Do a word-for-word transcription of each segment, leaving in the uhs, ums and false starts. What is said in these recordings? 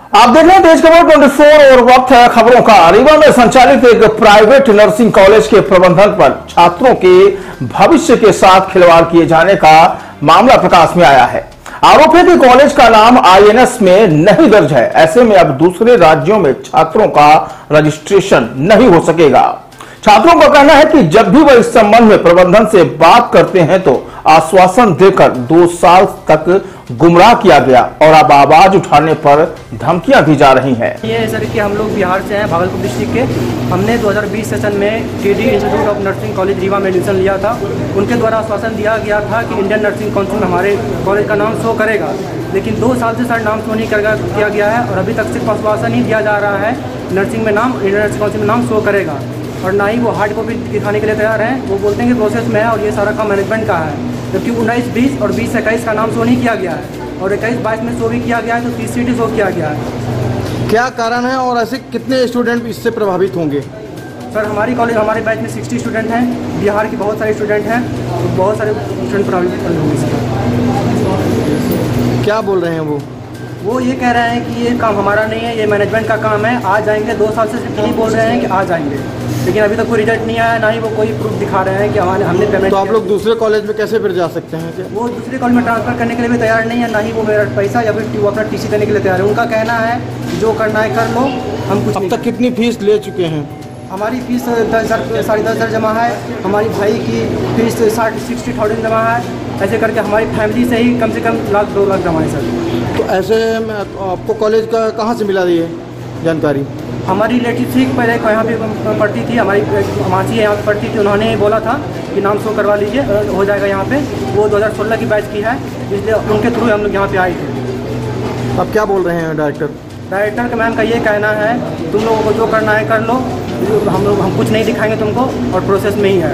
आप देख रहे हैं देश खबर चौबीस और वक्त है खबरों का। रीवा में संचालित एक प्राइवेट नर्सिंग कॉलेज के प्रबंधन पर छात्रों के भविष्य के साथ खिलवाड़ किए जाने का मामला प्रकाश में आया है। आरोप है कि कॉलेज का नाम आईएनएस में नहीं दर्ज है। ऐसे में अब दूसरे राज्यों में छात्रों का रजिस्ट्रेशन नहीं हो सकेगा। छात्रों का कहना है कि जब भी वह इस संबंध में प्रबंधन से बात करते हैं तो आश्वासन देकर दो साल तक गुमराह किया गया और अब आवाज उठाने पर धमकियां दी जा रही हैं। ये है सर कि हम लोग बिहार से हैं, भागलपुर डिस्ट्रिक्ट के। हमने दो हज़ार बीस सेशन में TD institute of nursing college Rewa में एडमिशन लिया था। उनके द्वारा आश्वासन दिया गया था कि इंडियन नर्सिंग काउंसिल में हमारे कॉलेज का नाम शो करेगा, लेकिन दो साल से सर नाम शो नहीं किया गया है और अभी तक सिर्फ आश्वासन ही दिया जा रहा है नर्सिंग में नाम इंडियन नर्सिंग काउंसिल में नाम शो करेगा, और ना ही वो हार्ड कॉपी दिखाने के लिए तैयार हैं। वो बोलते हैं कि प्रोसेस में है और ये सारा काम मैनेजमेंट का है, जबकि उन्नीस बीस और बीस इक्कीस का नाम शो नहीं किया गया है और इक्कीस बाईस में शो भी किया गया है, तो तीस सीटी शो किया गया है। क्या कारण है और ऐसे कितने स्टूडेंट इससे प्रभावित होंगे? सर हमारी कॉलेज हमारे बैच में साठ स्टूडेंट हैं, बिहार के बहुत सारे स्टूडेंट हैं, तो बहुत सारे स्टूडेंट प्रभावित होंगे इससे। क्या बोल रहे हैं वो? वो ये कह रहे हैं कि ये काम हमारा नहीं है, ये मैनेजमेंट का काम है, आ जाएंगे। दो साल से नहीं बोल रहे हैं कि आ जाएंगे, लेकिन अभी तक कोई रिजल्ट नहीं आया, ना ही वो कोई प्रूफ दिखा रहे हैं कि हमारे हमने पेमेंट। तो आप लोग दूसरे कॉलेज में कैसे फिर जा सकते हैं? क्या वो दूसरे कॉलेज में ट्रांसफर करने के लिए भी तैयार नहीं है, ना ही वो मेरा पैसा या फिर अपना टीसी देने के लिए तैयार है। उनका कहना है जो करना है कर लो, हम कुछ। अब तक कितनी फीस ले चुके हैं? हमारी फीस दस हज़ार साढ़े दस हज़ार जमा है, हमारी भाई की फीस साठ सिक्सटी थाउजेंड जमा है। ऐसे करके हमारी फैमिली से ही कम से कम लाख दो लाख जमा है सर। तो ऐसे में आपको कॉलेज का कहाँ से मिला ये जानकारी? हमारी रिलेटिव थी पहले यहाँ पे पढ़ती थी, हमारी मासी यहाँ पे पढ़ती थी, उन्होंने बोला था कि नाम शो करवा लीजिए, हो जाएगा यहाँ पे। वो दो हज़ार सोलह की बैच की है, इसलिए उनके थ्रू हम लोग यहाँ पे आए थे। अब क्या बोल रहे हैं डायरेक्टर? डायरेक्टर का मैम का ये कहना है तुम लोगों को जो करना है कर लो, हम लोग हम कुछ नहीं दिखाएंगे तुमको और प्रोसेस में ही है।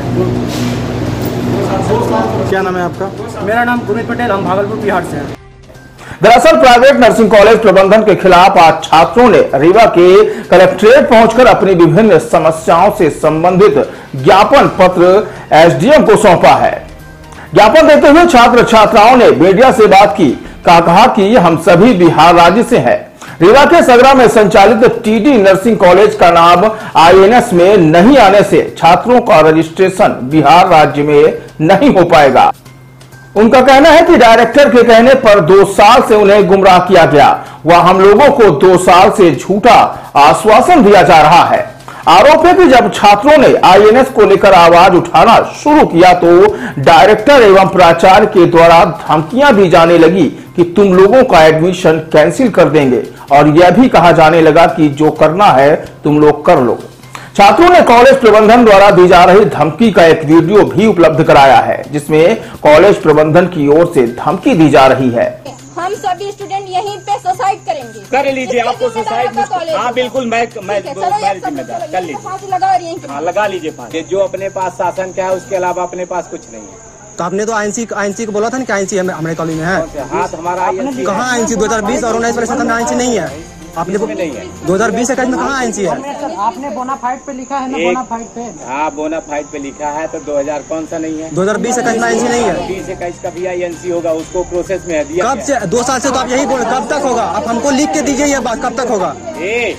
क्या नाम है आपका? मेरा नाम गुरमीत पटेल, हम भागलपुर बिहार से हैं। दरअसल प्राइवेट नर्सिंग कॉलेज प्रबंधन के खिलाफ आज छात्रों ने रीवा के कलेक्ट्रेट पहुंचकर अपनी विभिन्न समस्याओं से संबंधित ज्ञापन पत्र एसडीएम को सौंपा है। ज्ञापन देते हुए छात्र छात्राओं ने मीडिया से बात की, कहा कि हम सभी बिहार राज्य से हैं। रीवा के सगरा में संचालित टीडी नर्सिंग कॉलेज का नाम आईएनएस में नहीं आने से छात्रों का रजिस्ट्रेशन बिहार राज्य में नहीं हो पाएगा। उनका कहना है कि डायरेक्टर के कहने पर दो साल से उन्हें गुमराह किया गया, वह हम लोगों को दो साल से झूठा आश्वासन दिया जा रहा है। आरोप है कि जब छात्रों ने आईएनएस को लेकर आवाज उठाना शुरू किया तो डायरेक्टर एवं प्राचार्य के द्वारा धमकियां दी जाने लगी कि तुम लोगों का एडमिशन कैंसिल कर देंगे, और यह भी कहा जाने लगा कि जो करना है तुम लोग कर लो। छात्रों ने कॉलेज प्रबंधन द्वारा दी जा रही धमकी का एक वीडियो भी उपलब्ध कराया है, जिसमें कॉलेज प्रबंधन की ओर से धमकी दी जा रही है। हम सभी स्टूडेंट यहीं पे सुसाइड करेंगे। कर लीजिए, आपको सुसाइड। हाँ बिल्कुल, मैं मैं जिम्मेदार कर लीजिए, लगा रही हैं। हाँ लगा लीजिए फांसी। जो अपने पास शासन क्या है उसके अलावा अपने पास कुछ नहीं है। तो आपने तो आईएनसी आईएनसी को बोला था ना कि आईएनसी हमारे कॉलेज में है। हाँ हमारा कहाँ आईएनसी? दो हजार बीस और उन्नीस वाले सेशन में आईएनसी नहीं है। आपने नहीं है दो हज़ार बीस इक्कीस में कहाँ आईएनसी है? आपने बोनाफाइड पे लिखा है ना? बोनाफाइड पे। हाँ बोनाफाइड पे लिखा है, तो दो हज़ार कौन सा नहीं है? दो हज़ार बीस इक्कीस में आईएनसी नहीं है। बीस इक्कीस का भी आईएनसी होगा, उसको प्रोसेस में है दिया। कब से? दो साल से तो आप यही बोल, कब तक होगा? आप हमको लिख के दीजिए ये बात, कब तक होगा? ए,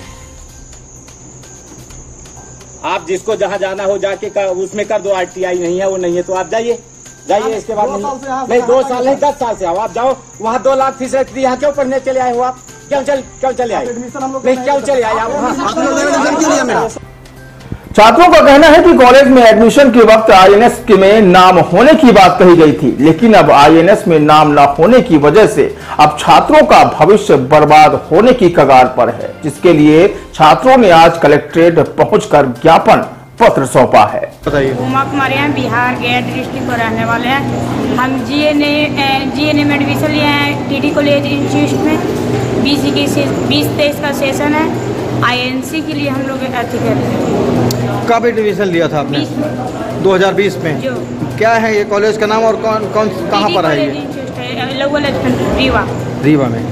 आप जिसको जहाँ जाना हो जाके कर, उसमें कर दो। आरटीआई नहीं है, वो नहीं है तो आप जाइए जाइए इसके बाद नहीं, नहीं दो साल नहीं दस साल से आओ। आप जाओ वहाँ दो लाख फीस रहती है, यहाँ क्यों पढ़ने चले आए हो आप? क्यों चल क्यों चले आए? नहीं क्यों चले आए आप? छात्रों का कहना है कि कॉलेज में एडमिशन के वक्त आईएनएस में नाम होने की बात कही गई थी, लेकिन अब आईएनएस में नाम न होने की वजह से अब छात्रों का भविष्य बर्बाद होने की कगार पर है, जिसके लिए छात्रों ने आज कलेक्ट्रेट पहुंचकर ज्ञापन पत्र सौंपा है। बताइए। उमा कुमारी हैं, बिहार गया डिस्ट्रिक्ट को रहने वाले हैं। हम जीएनए जीएनए में एडमिशन लिए हैं टीडी कॉलेज इंस्टीट्यूट में। बीस इक्कीस बीस तेईस का सेशन है। आईएनसी के लिए हम लोग अति करते हैं। कब एडमिशन लिया था आपने? दो हज़ार बीस में। जो क्या है ये कॉलेज का नाम और कौन कौन कहाँ पर है ये? रीवा रीवा में।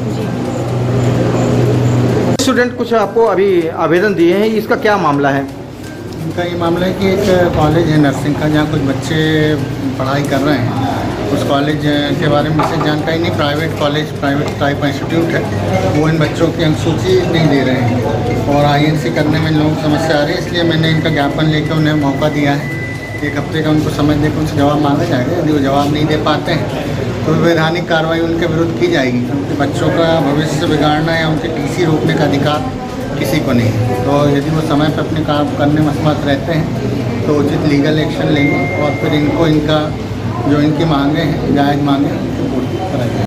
स्टूडेंट कुछ आपको अभी आवेदन दिए हैं, इसका क्या मामला है? इनका ये मामला है कि एक कॉलेज है नर्सिंग का, जहाँ कुछ बच्चे पढ़ाई कर रहे हैं उस कॉलेज के बारे में विशेष जानकारी नहीं। Private college, private type institute है, वो इन बच्चों की अनुसूची नहीं दे रहे हैं और आईएनसी करने में लोगों को समस्या आ रही है। इसलिए मैंने इनका ज्ञापन लेकर उन्हें मौका दिया है, एक हफ्ते का उनको समय देकर उनसे जवाब मांगा जाएगा। यदि वो जवाब नहीं दे पाते हैं तो वैधानिक कार्रवाई उनके विरुद्ध की जाएगी। उनके बच्चों का भविष्य बिगाड़ना या उनके टीसी रोकने का अधिकार किसी को नहीं है। तो यदि वो समय पर अपने काम करने में असमर्थ रहते हैं तो उचित लीगल एक्शन लेंगे और फिर इनको इनका जो इनकी मांगे हैं, जायज़ मांगे,